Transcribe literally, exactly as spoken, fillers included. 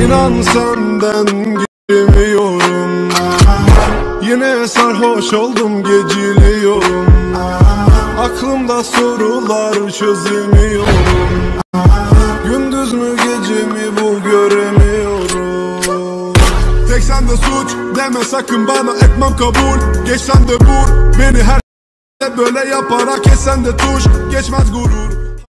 İnan senden giremiyorum. Yine sarhoş oldum, geciliyorum. Aklımda sorular çözemiyorum. Gündüz mü gece mi bu göremiyorum. Tek sende suç deme sakın bana, etmem kabul. Geç sen de vur beni her böyle yaparak, kes sen de tuş, geçmez gurur.